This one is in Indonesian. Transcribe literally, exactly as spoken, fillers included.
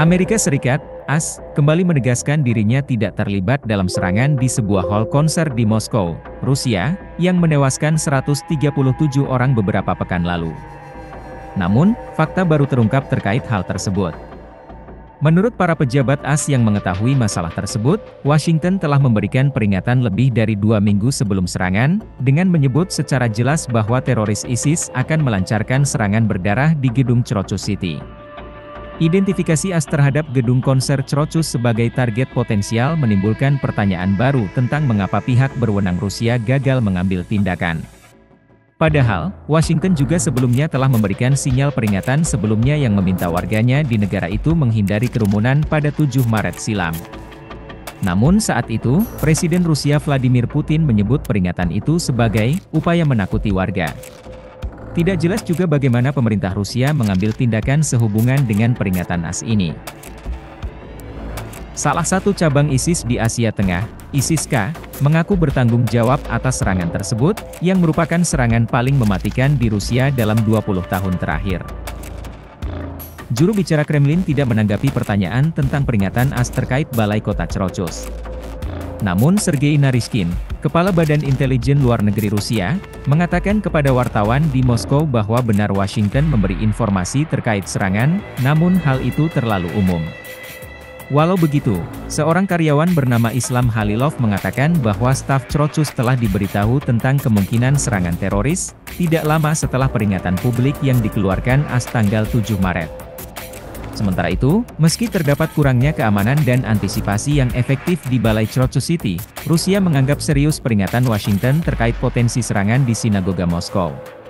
Amerika Serikat, A S, kembali menegaskan dirinya tidak terlibat dalam serangan di sebuah hall konser di Moskow, Rusia, yang menewaskan seratus tiga puluh tujuh orang beberapa pekan lalu. Namun, fakta baru terungkap terkait hal tersebut. Menurut para pejabat A S yang mengetahui masalah tersebut, Washington telah memberikan peringatan lebih dari dua minggu sebelum serangan, dengan menyebut secara jelas bahwa teroris ISIS akan melancarkan serangan berdarah di gedung Churchill City. Identifikasi A S terhadap gedung konser Churchill sebagai target potensial menimbulkan pertanyaan baru tentang mengapa pihak berwenang Rusia gagal mengambil tindakan. Padahal, Washington juga sebelumnya telah memberikan sinyal peringatan sebelumnya yang meminta warganya di negara itu menghindari kerumunan pada tujuh Maret silam. Namun saat itu, Presiden Rusia Vladimir Putin menyebut peringatan itu sebagai upaya menakuti warga. Tidak jelas juga bagaimana pemerintah Rusia mengambil tindakan sehubungan dengan peringatan A S ini. Salah satu cabang ISIS di Asia Tengah, ISIS-K, mengaku bertanggung jawab atas serangan tersebut, yang merupakan serangan paling mematikan di Rusia dalam dua puluh tahun terakhir. Juru bicara Kremlin tidak menanggapi pertanyaan tentang peringatan A S terkait Balai Kota Churchill. Namun Sergei Naryshkin, Kepala Badan Intelijen Luar Negeri Rusia, mengatakan kepada wartawan di Moskow bahwa benar Washington memberi informasi terkait serangan, namun hal itu terlalu umum. Walau begitu, seorang karyawan bernama Islam Halilov mengatakan bahwa staf Churchill telah diberitahu tentang kemungkinan serangan teroris, tidak lama setelah peringatan publik yang dikeluarkan A S tanggal tujuh Maret. Sementara itu, meski terdapat kurangnya keamanan dan antisipasi yang efektif di Balai Churchill City, Rusia menganggap serius peringatan Washington terkait potensi serangan di sinagoga Moskow.